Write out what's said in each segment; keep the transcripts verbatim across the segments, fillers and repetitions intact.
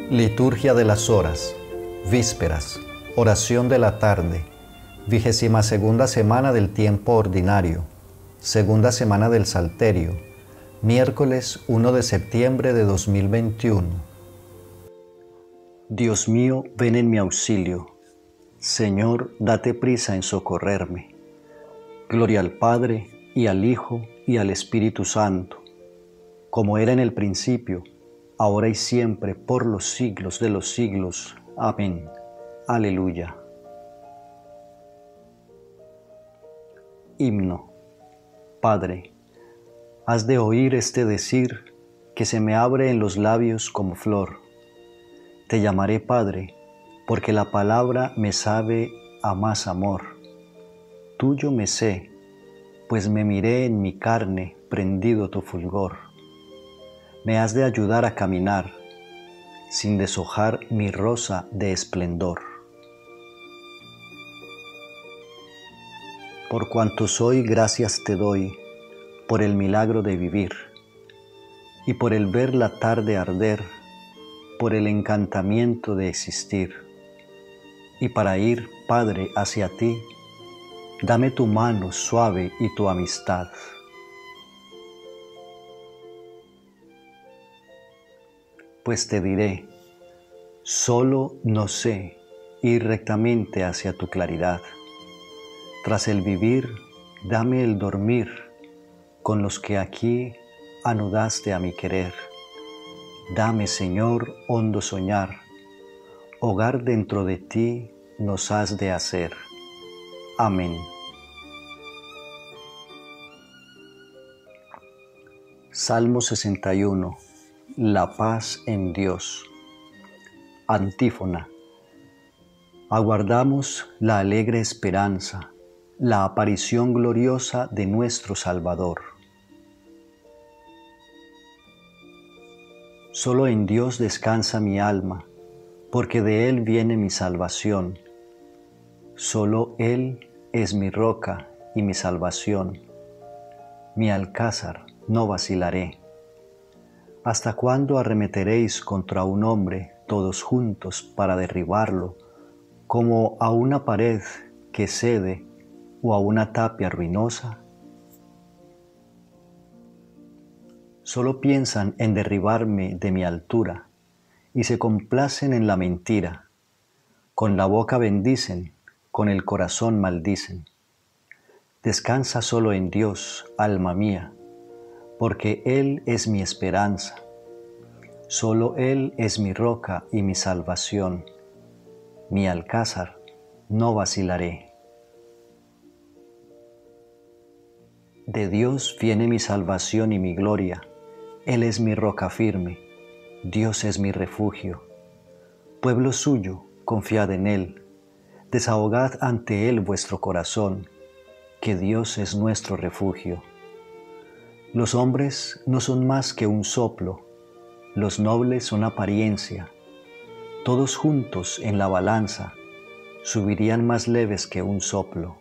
Liturgia de las horas, vísperas, oración de la tarde, vigésima segunda semana del tiempo ordinario, segunda semana del Salterio, miércoles primero de septiembre de dos mil veintiuno. Dios mío, ven en mi auxilio. Señor, date prisa en socorrerme. Gloria al Padre, y al Hijo, y al Espíritu Santo, como era en el principio, ahora y siempre, por los siglos de los siglos. Amén. Aleluya. Himno. Padre, has de oír este decir que se me abre en los labios como flor. Te llamaré Padre, porque la palabra me sabe a más amor. Tuyo me sé, pues me miré en mi carne prendido tu fulgor. Me has de ayudar a caminar, sin deshojar mi rosa de esplendor. Por cuanto soy, gracias te doy, por el milagro de vivir, y por el ver la tarde arder, por el encantamiento de existir. Y para ir, Padre, hacia ti, dame tu mano suave y tu amistad. Pues te diré, solo no sé ir rectamente hacia tu claridad. Tras el vivir, dame el dormir con los que aquí anudaste a mi querer. Dame, Señor, hondo soñar, hogar dentro de ti nos has de hacer. Amén. Salmo sesenta y uno. La paz en Dios. Antífona. Aguardamos la alegre esperanza, la aparición gloriosa de nuestro Salvador. Solo en Dios descansa mi alma, porque de Él viene mi salvación. Solo Él es mi roca y mi salvación. Mi alcázar no vacilaré. ¿Hasta cuándo arremeteréis contra un hombre todos juntos para derribarlo, como a una pared que cede o a una tapia ruinosa? Solo piensan en derribarme de mi altura y se complacen en la mentira. Con la boca bendicen, con el corazón maldicen. Descansa solo en Dios, alma mía, porque Él es mi esperanza. Solo Él es mi roca y mi salvación. Mi alcázar no vacilaré. De Dios viene mi salvación y mi gloria. Él es mi roca firme. Dios es mi refugio. Pueblo suyo, confiad en Él. Desahogad ante Él vuestro corazón, que Dios es nuestro refugio. Los hombres no son más que un soplo, los nobles son apariencia. Todos juntos en la balanza subirían más leves que un soplo.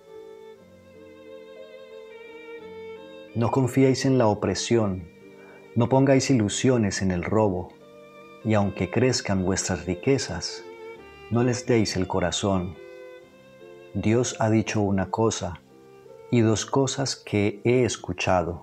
No confiéis en la opresión, no pongáis ilusiones en el robo, y aunque crezcan vuestras riquezas, no les deis el corazón. Dios ha dicho una cosa, y dos cosas que he escuchado: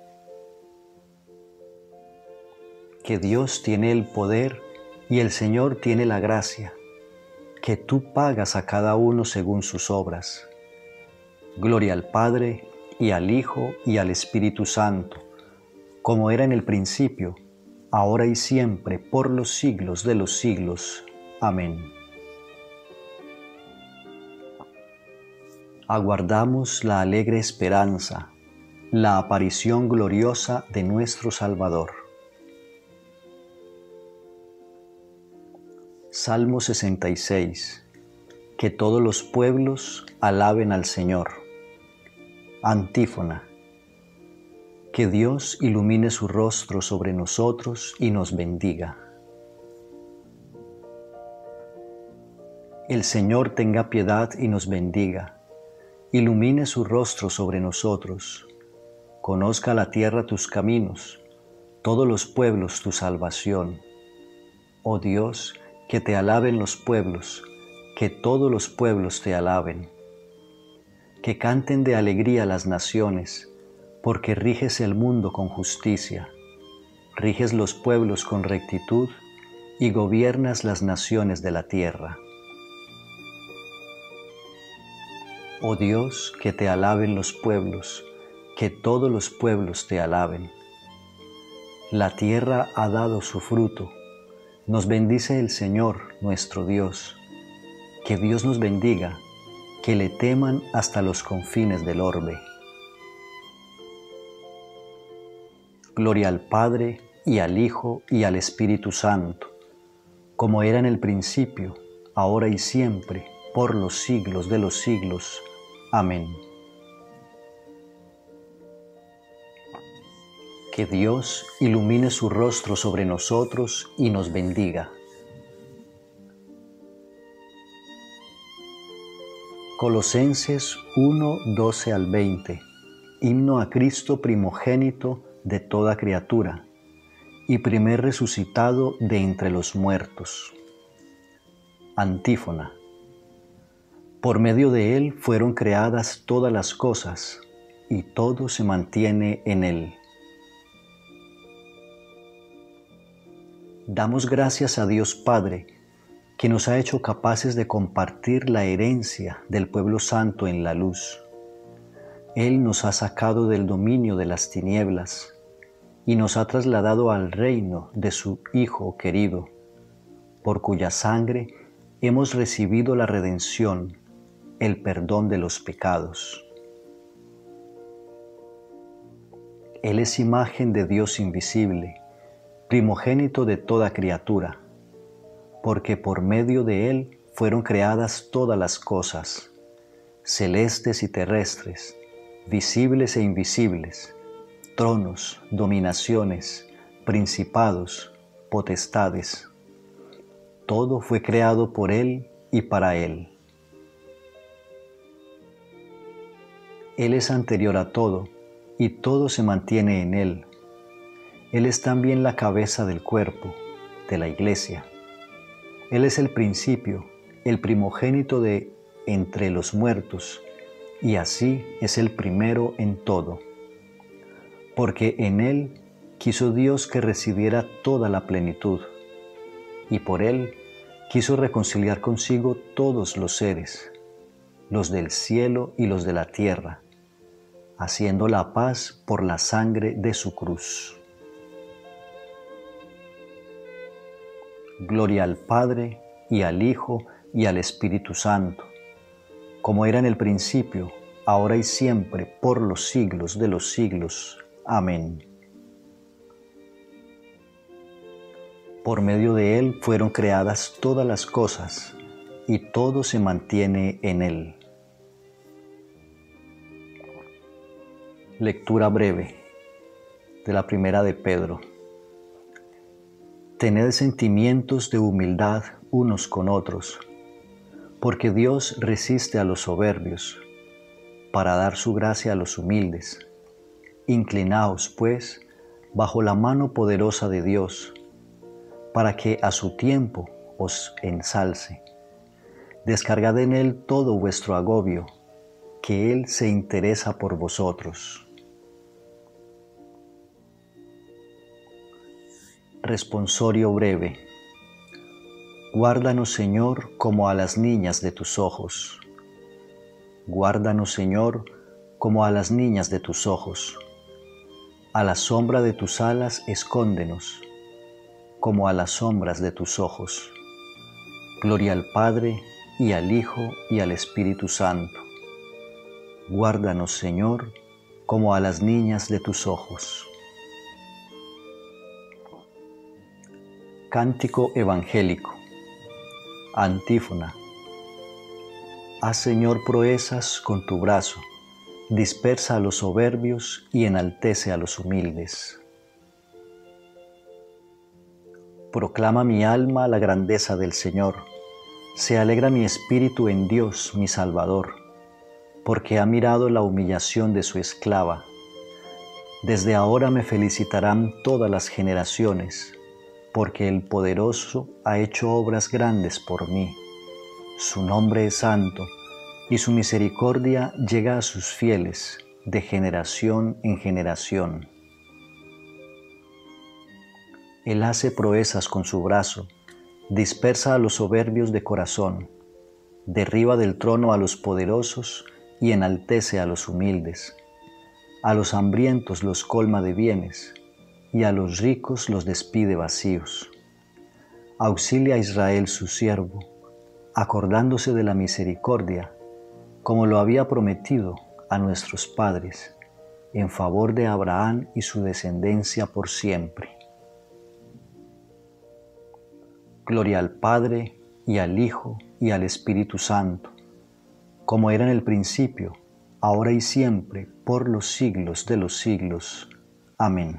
que Dios tiene el poder y el Señor tiene la gracia, que tú pagas a cada uno según sus obras. Gloria al Padre, y al Hijo, y al Espíritu Santo, como era en el principio, ahora y siempre, por los siglos de los siglos. Amén. Aguardamos la alegre esperanza, la aparición gloriosa de nuestro Salvador. Salmo sesenta y seis. Que todos los pueblos alaben al Señor. Antífona. Que Dios ilumine su rostro sobre nosotros y nos bendiga. El Señor tenga piedad y nos bendiga. Ilumine su rostro sobre nosotros. Conozca la tierra tus caminos, todos los pueblos tu salvación. Oh Dios, que te alaben los pueblos, que todos los pueblos te alaben. Que canten de alegría las naciones, porque riges el mundo con justicia, riges los pueblos con rectitud y gobiernas las naciones de la tierra. Oh Dios, que te alaben los pueblos, que todos los pueblos te alaben. La tierra ha dado su fruto, nos bendice el Señor nuestro Dios. Que Dios nos bendiga, que le teman hasta los confines del orbe. Gloria al Padre, y al Hijo, y al Espíritu Santo, como era en el principio, ahora y siempre, por los siglos de los siglos. Amén. Que Dios ilumine su rostro sobre nosotros y nos bendiga. Colosenses uno, doce al veinte. Himno a Cristo primogénito de toda criatura y primer resucitado de entre los muertos. Antífona. Por medio de Él fueron creadas todas las cosas, y todo se mantiene en Él. Damos gracias a Dios Padre, que nos ha hecho capaces de compartir la herencia del pueblo santo en la luz. Él nos ha sacado del dominio de las tinieblas y nos ha trasladado al reino de su Hijo querido, por cuya sangre hemos recibido la redención, el perdón de los pecados. Él es imagen de Dios invisible, primogénito de toda criatura, porque por medio de Él fueron creadas todas las cosas, celestes y terrestres, visibles e invisibles, tronos, dominaciones, principados, potestades. Todo fue creado por Él y para Él. Él es anterior a todo, y todo se mantiene en Él. Él es también la cabeza del cuerpo, de la Iglesia. Él es el principio, el primogénito de entre los muertos, y así es el primero en todo. Porque en Él quiso Dios que residiera toda la plenitud, y por Él quiso reconciliar consigo todos los seres, los del cielo y los de la tierra, haciendo la paz por la sangre de su cruz. Gloria al Padre, y al Hijo, y al Espíritu Santo, como era en el principio, ahora y siempre, por los siglos de los siglos. Amén. Por medio de Él fueron creadas todas las cosas, y todo se mantiene en Él. Lectura breve de la primera de Pedro. Tened sentimientos de humildad unos con otros, porque Dios resiste a los soberbios, para dar su gracia a los humildes. Inclinaos, pues, bajo la mano poderosa de Dios, para que a su tiempo os ensalce. Descargad en Él todo vuestro agobio, que Él se interesa por vosotros. Responsorio breve. Guárdanos, Señor, como a las niñas de tus ojos. Guárdanos, Señor, como a las niñas de tus ojos. A la sombra de tus alas escóndenos, como a las sombras de tus ojos. Gloria al Padre, y al Hijo, y al Espíritu Santo. Guárdanos, Señor, como a las niñas de tus ojos. Cántico evangélico. Antífona. Haz, Señor, proezas con tu brazo, dispersa a los soberbios y enaltece a los humildes. Proclama mi alma la grandeza del Señor, se alegra mi espíritu en Dios mi Salvador, porque ha mirado la humillación de su esclava. Desde ahora me felicitarán todas las generaciones, porque el Poderoso ha hecho obras grandes por mí. Su nombre es santo, y su misericordia llega a sus fieles de generación en generación. Él hace proezas con su brazo, dispersa a los soberbios de corazón, derriba del trono a los poderosos y enaltece a los humildes. A los hambrientos los colma de bienes, y a los ricos los despide vacíos. Auxilia a Israel su siervo, acordándose de la misericordia, como lo había prometido a nuestros padres, en favor de Abraham y su descendencia por siempre. Gloria al Padre, y al Hijo, y al Espíritu Santo, como era en el principio, ahora y siempre, por los siglos de los siglos. Amén.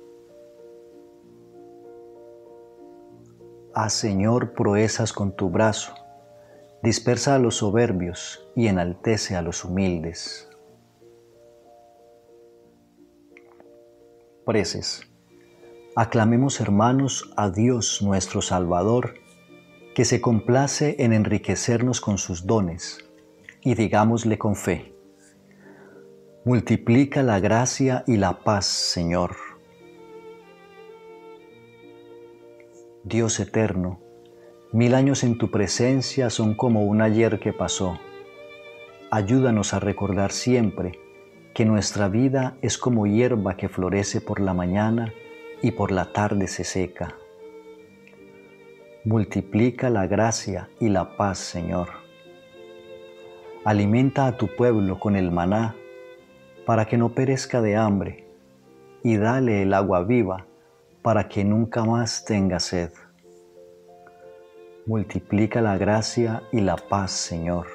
Haz, Señor, proezas con tu brazo, dispersa a los soberbios y enaltece a los humildes. Preces. Aclamemos, hermanos, a Dios nuestro Salvador, que se complace en enriquecernos con sus dones, y digámosle con fe: multiplica la gracia y la paz, Señor. Dios eterno, mil años en tu presencia son como un ayer que pasó. Ayúdanos a recordar siempre que nuestra vida es como hierba que florece por la mañana y por la tarde se seca. Multiplica la gracia y la paz, Señor. Alimenta a tu pueblo con el maná, para que no perezca de hambre, y dale el agua viva, para que nunca más tenga sed. Multiplica la gracia y la paz, Señor.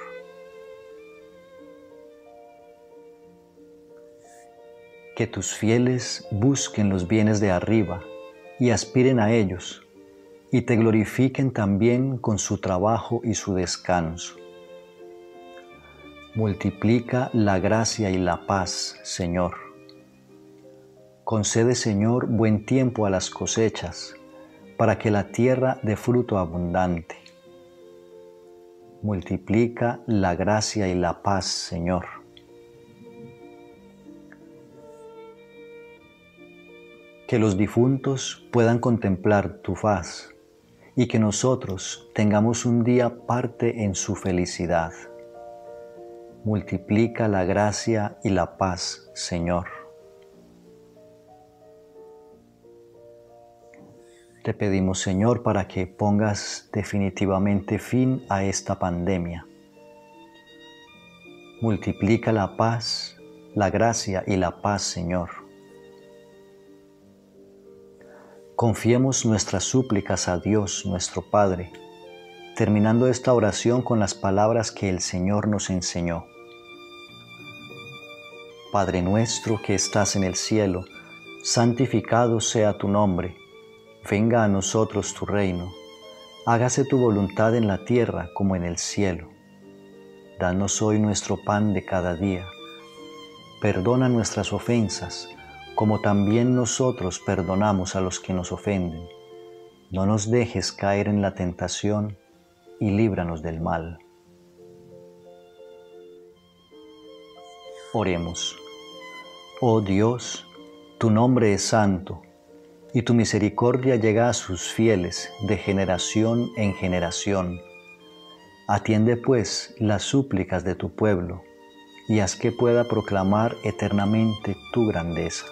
Que tus fieles busquen los bienes de arriba y aspiren a ellos, y te glorifiquen también con su trabajo y su descanso. Multiplica la gracia y la paz, Señor. Concede, Señor, buen tiempo a las cosechas, para que la tierra dé fruto abundante. Multiplica la gracia y la paz, Señor. Que los difuntos puedan contemplar tu faz, y que nosotros tengamos un día parte en su felicidad. Multiplica la gracia y la paz, Señor. Te pedimos, Señor, para que pongas definitivamente fin a esta pandemia. Multiplica la paz, la gracia y la paz, Señor. Confiemos nuestras súplicas a Dios, nuestro Padre, terminando esta oración con las palabras que el Señor nos enseñó. Padre nuestro que estás en el cielo, santificado sea tu nombre. Venga a nosotros tu reino. Hágase tu voluntad en la tierra como en el cielo. Danos hoy nuestro pan de cada día. Perdona nuestras ofensas, como también nosotros perdonamos a los que nos ofenden. No nos dejes caer en la tentación, y líbranos del mal. Oremos. Oh Dios, tu nombre es santo, y tu misericordia llega a sus fieles de generación en generación. Atiende pues las súplicas de tu pueblo, y haz que pueda proclamar eternamente tu grandeza.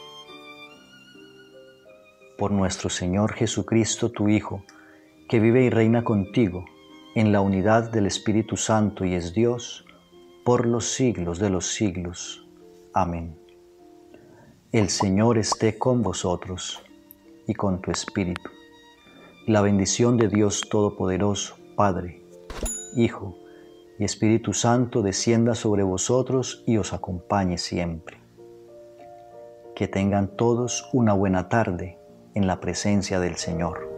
Por nuestro Señor Jesucristo, tu Hijo, que vive y reina contigo, en la unidad del Espíritu Santo y es Dios, por los siglos de los siglos. Amén. El Señor esté con vosotros y con tu espíritu. La bendición de Dios Todopoderoso, Padre, Hijo y Espíritu Santo descienda sobre vosotros y os acompañe siempre. Que tengan todos una buena tarde en la presencia del Señor.